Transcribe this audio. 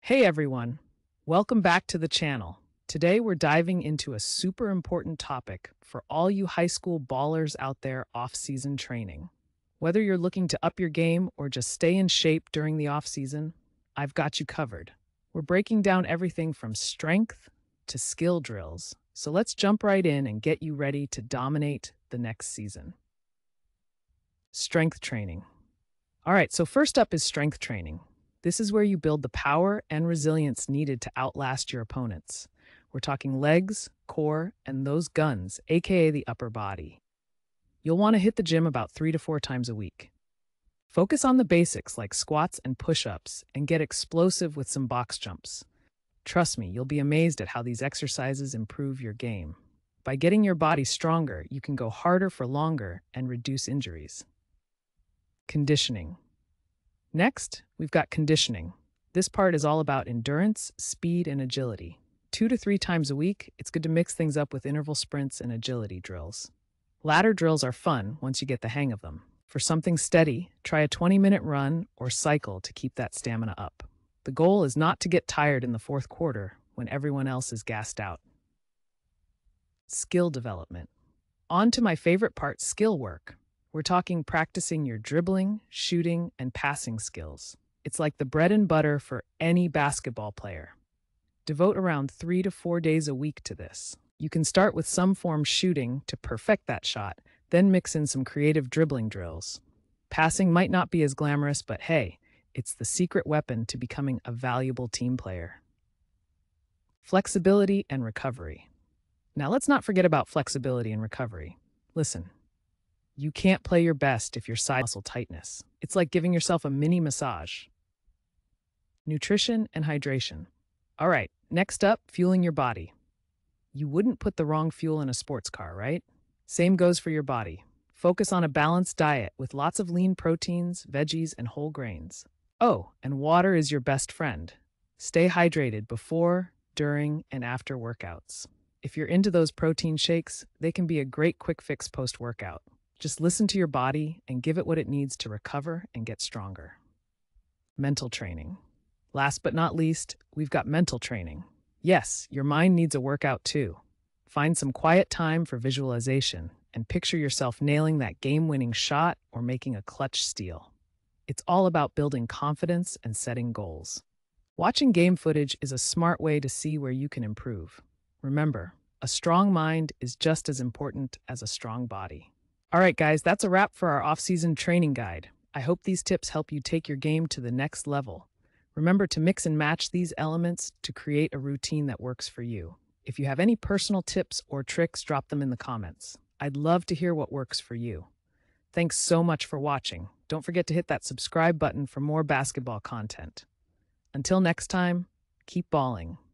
Hey everyone, welcome back to the channel. Today we're diving into a super important topic for all you high school ballers out there off-season training. Whether you're looking to up your game or just stay in shape during the off-season, I've got you covered. We're breaking down everything from strength to skill drills, so let's jump right in and get you ready to dominate the next season. Strength training. All right, so first up is strength training. This is where you build the power and resilience needed to outlast your opponents. We're talking legs, core, and those guns, aka the upper body. You'll want to hit the gym about 3 to 4 times a week. Focus on the basics like squats and push-ups and get explosive with some box jumps. Trust me, you'll be amazed at how these exercises improve your game. By getting your body stronger, you can go harder for longer and reduce injuries. Conditioning. Next, we've got conditioning. This part is all about endurance, speed, and agility. 2 to 3 times a week, it's good to mix things up with interval sprints and agility drills. Ladder drills are fun once you get the hang of them. For something steady, try a 20-minute run or cycle to keep that stamina up. The goal is not to get tired in the fourth quarter when everyone else is gassed out. Skill development. On to my favorite part, skill work. We're talking practicing your dribbling, shooting, and passing skills. It's like the bread and butter for any basketball player. Devote around 3 to 4 days a week to this. You can start with some form shooting to perfect that shot, then mix in some creative dribbling drills. Passing might not be as glamorous, but hey, it's the secret weapon to becoming a valuable team player. Flexibility and recovery. Now let's not forget about flexibility and recovery. Listen. You can't play your best if your side muscle tightness. It's like giving yourself a mini massage. Nutrition and hydration. All right, next up, fueling your body. You wouldn't put the wrong fuel in a sports car, right? Same goes for your body. Focus on a balanced diet with lots of lean proteins, veggies, and whole grains. Oh, and water is your best friend. Stay hydrated before, during, and after workouts. If you're into those protein shakes, they can be a great quick fix post-workout. Just listen to your body and give it what it needs to recover and get stronger. Mental training. Last but not least, we've got mental training. Yes, your mind needs a workout too. Find some quiet time for visualization and picture yourself nailing that game-winning shot or making a clutch steal. It's all about building confidence and setting goals. Watching game footage is a smart way to see where you can improve. Remember, a strong mind is just as important as a strong body. All right, guys, that's a wrap for our off-season training guide. I hope these tips help you take your game to the next level. Remember to mix and match these elements to create a routine that works for you. If you have any personal tips or tricks, drop them in the comments. I'd love to hear what works for you. Thanks so much for watching. Don't forget to hit that subscribe button for more basketball content. Until next time, keep balling.